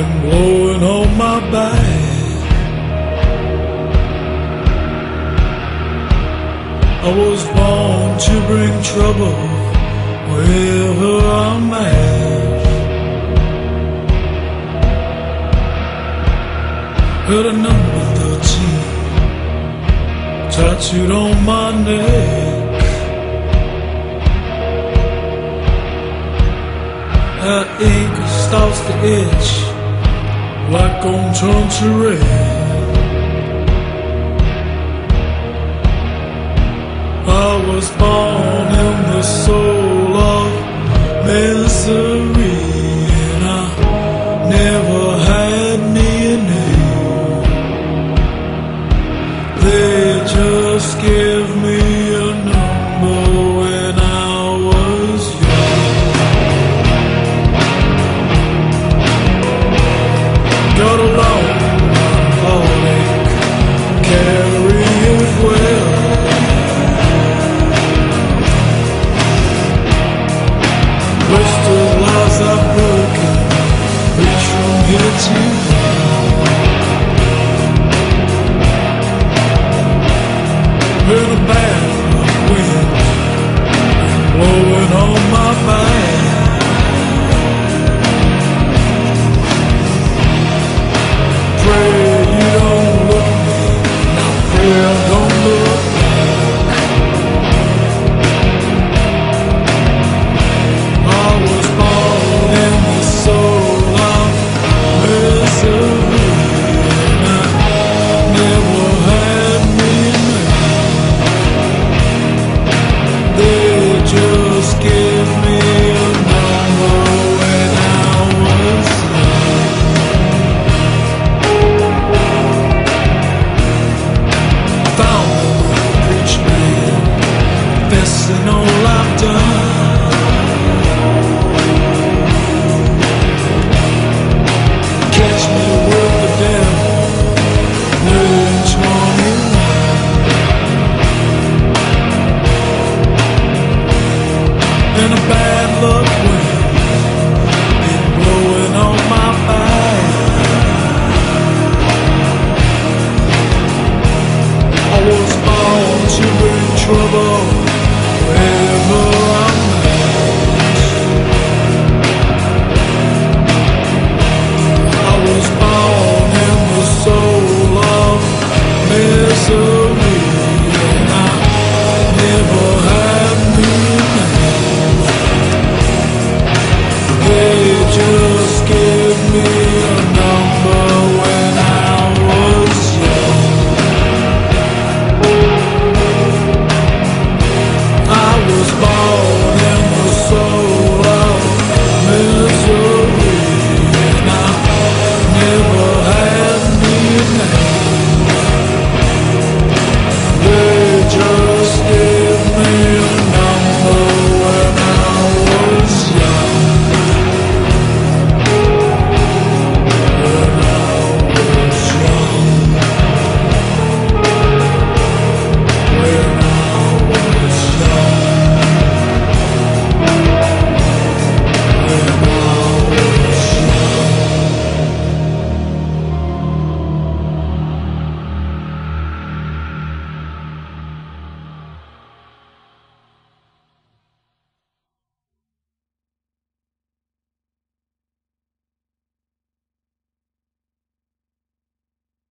wind blowing on my back. I was born to bring trouble wherever I'm at. Got a number 13 tattooed on my neck. That ink starts to itch like on turn to red. I was born in the soul of misery, and I never had me a name. They just gave me a number when I was young. Got a long heartache, carry it well. Crystal lies are broken, reach from here to there. Heard a bad wind blowing on my back. Pray you don't look at me, now pray I don't look back. I was born in the soul of misery, and I never had me a name. They just gave me a number when I was young. Found the preacher man, confessing all I've done. Catch me with the devil, lynch me. And a bad luck